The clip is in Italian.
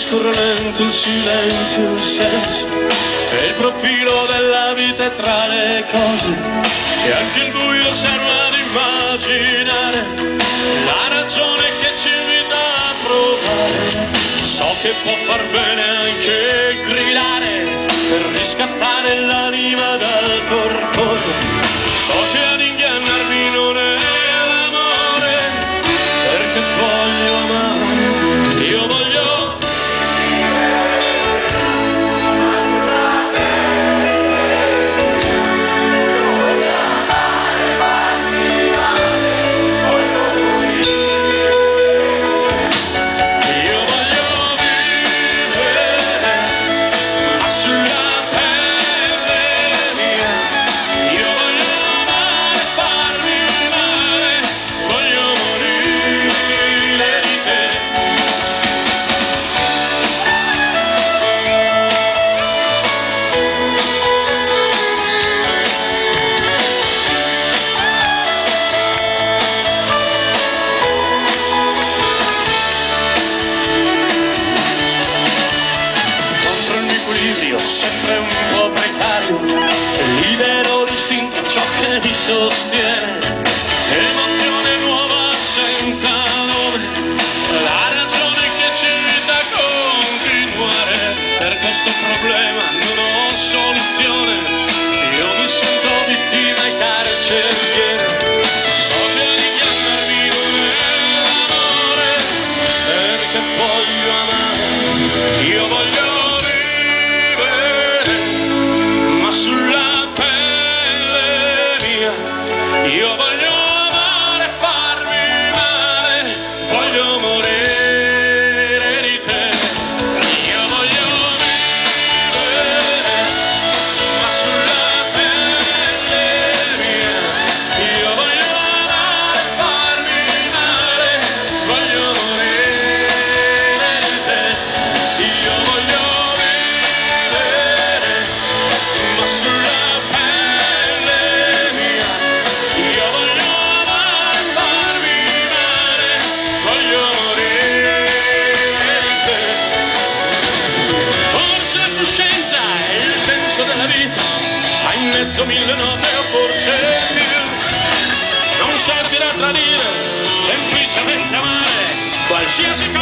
scorre lento il silenzio, il senso e il profilo della vita è tra le cose, e anche il buio serve ad immaginare la ragione che ci invita a provare. So che può far bene anche gridare per riscattare l'anima dal torpore. So che ad ingannarmi non è l'amore, perché voglio amare, io voglio. Sempre un po' precario, libero, distinto, ciò che mi sostiene, emozione nuova senza nome, la ragione che ci invita a continuare. Per questo problema non ho soluzione, io mi sento vittima e carceriere. So che ingannarmi non è l'amore, perché voglio amare, io voglio. Io voglio amare, farmi male, voglio morire di te. Io voglio vivere, ma sulla pelle mia. Io voglio amare, farmi male, voglio morire di te. Io voglio vivere, ma sulla della vita sta in mezzo a mille note o forse più. Non servirà tradire, semplicemente amare qualsiasi